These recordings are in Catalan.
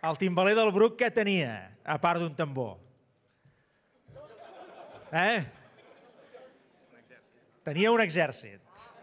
El timbaler del Bruc què tenia, a part d'un tambor? Tenia un exèrcit.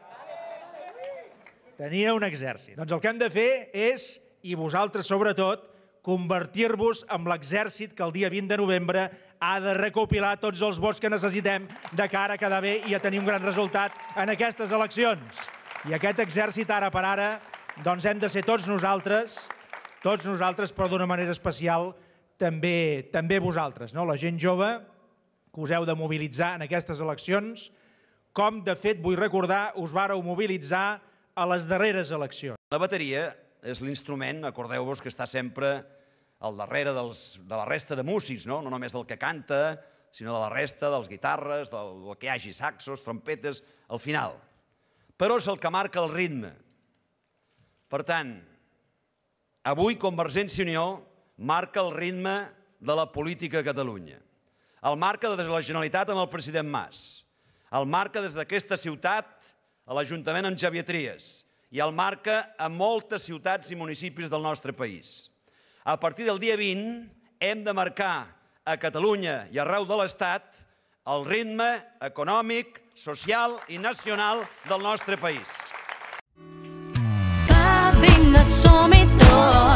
Tenia un exèrcit. Doncs el que hem de fer és, i vosaltres sobretot, convertir-vos en l'exèrcit que el dia 20 de novembre ha de recopilar tots els vots que necessitem de cara a quedar bé i a tenir un gran resultat en aquestes eleccions. I aquest exèrcit, ara per ara, doncs hem de ser tots nosaltres, però d'una manera especial també vosaltres, la gent jove que us heu de mobilitzar en aquestes eleccions, com de fet, vull recordar, us vàreu mobilitzar a les darreres eleccions. La bateria és l'instrument, acordeu-vos, que està sempre al darrere de la resta de músics, no només del que canta, sinó de la resta, dels guitarres, del que hi hagi saxos, trompetes, al final. Però és el que marca el ritme. Per tant, avui Convergència i Unió marca el ritme de la política a Catalunya. El marca des de la Generalitat amb el president Mas. El marca des d'aquesta ciutat a l'Ajuntament amb Xavier Trias. I el marca a moltes ciutats i municipis del nostre país. A partir del dia 20 hem de marcar a Catalunya i arreu de l'Estat el ritme econòmic, social i nacional del nostre país. Vinga, som-hi tots.